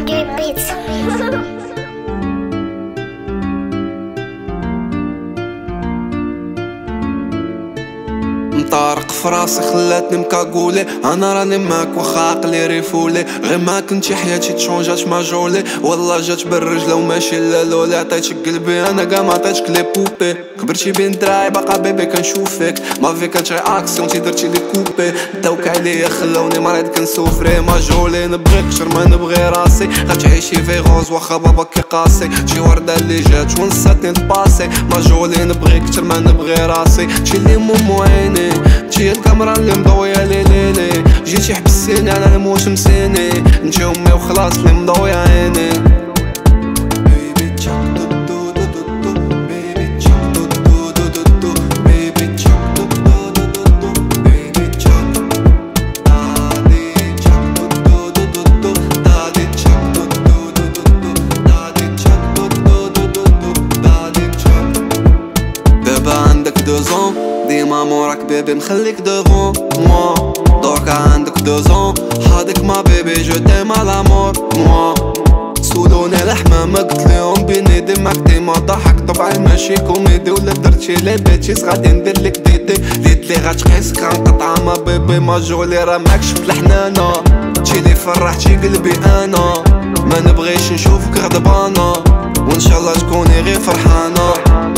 Great beats. مطارق فراسي خلاتني مكاكولي، انا راني معاك واخا عقلي ريفولي. غير ما كنتي حياتي تشونجات ماجولي، والله جات بالرجله وماشي لا لولي. عطيتك قلبي انا كاع ما عطيتك لي بوبي، كبرتي بين دراعي باقا بيبي كنشوف فيك. ما في كانت غير اكسيون تي درتي لي كوبي، داوك عليا خلاوني مريض كنسوفري. ماجولي نبغيك كتر ما نبغي راسي، غتعيشي في غوز واخا بابا كي قاسي. شي ورده اللي جات ونساتني تباسي. ماجولي نبغيك كتر ما نبغي راسي، شي اللي مومو عيني انتي الكاميرا اللي مضوية ليلي. جيتي حبسيني انا نموت مسيني، انتي امي وخلاص اللي مضوية عيني. دابا عندك 2 ديما موراك بيبي مخليك دوفون موا. دوكا عندك 2 حاضك ما بيبي جو تيم على لامور موا. سولوني الحمامة قلتليهم بيني ديما ديما ضحك طبعي ماشي كوميدي. ولا درتي لي بيتيس غادي ندير لك ديدي، ليت لي غتقيسك غنقطع ما بيبي. ماجولي راه ماك شفت الحنانة، انتي لي فرحتي قلبي انا. ما نبغيش نشوفك غضبانة، وان شاء الله تكوني غير فرحانة.